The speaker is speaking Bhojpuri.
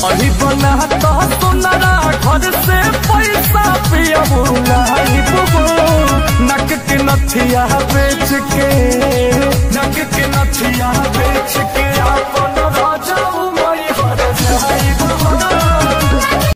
अभी बना तो सुनरा घर से पैसा पिया नक के नथिया बेच के, नक के नथिया बेच के